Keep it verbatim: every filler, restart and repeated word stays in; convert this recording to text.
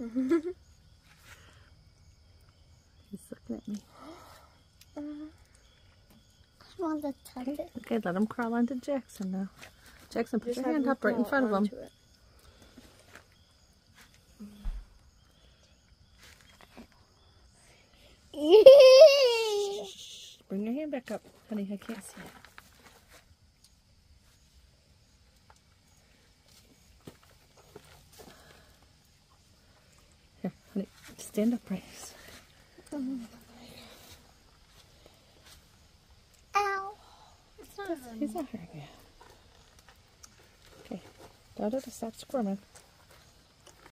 He's looking at me. Uh, I want to touch Okay. it. Okay, let him crawl onto Jackson now. Jackson, put Just your have hand him up right in crawl front of him. onto it. Shh. Bring your hand back up. Honey, I can't see it. Here, honey, stand upright. Ow! It's not, he's not hurting you. Okay, Dodo, to stop squirming.